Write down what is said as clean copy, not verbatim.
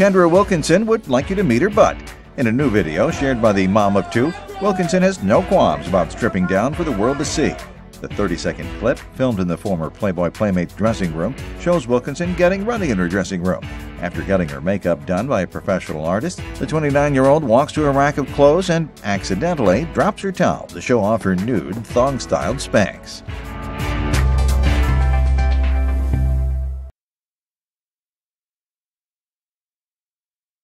Kendra Wilkinson would like you to meet her butt. In a new video shared by the mom of two, Wilkinson has no qualms about stripping down for the world to see. The 30-second clip, filmed in the former Playboy Playmate dressing room, shows Wilkinson getting ready in her dressing room. After getting her makeup done by a professional artist, the 29-year-old walks to a rack of clothes and accidentally drops her towel to show off her nude, thong-styled Spanx.